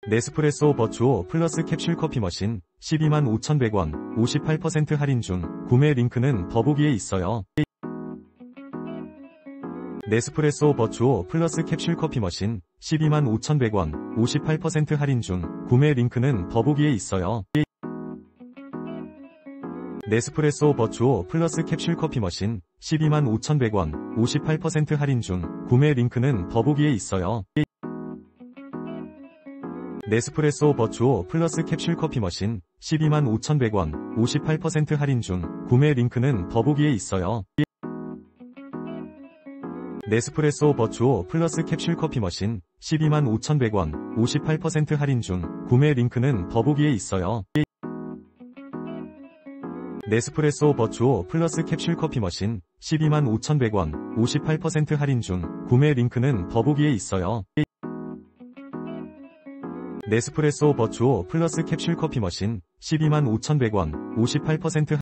네스프레소 버추오 플러스 캡슐 커피 머신 125,100원 58% 할인 중. 구매 링크는 더보기에 있어요. 네스프레소 버추오 플러스 캡슐 커피 머신 125,100원 58% 할인 중. 구매 링크는 더보기에 있어요. 네스프레소 버추오 플러스 캡슐 커피 머신 125,100원 58% 할인 중. 구매 링크는 더보기에 있어요. 네스프레소 버추오 플러스 캡슐 커피 머신 125,100원 58% 할인 중. 구매 링크는 더보기에 있어요. 네스프레소 버추오 플러스 캡슐 커피 머신 125,100원 58% 할인 중. 구매 링크는 더보기에 있어요. 네스프레소 버추오 플러스 캡슐 커피 머신 125,100원 58% 할인 중. 구매 링크는 더보기에 있어요. 네스프레소 버추오 플러스 캡슐 커피 머신 125,100원 58%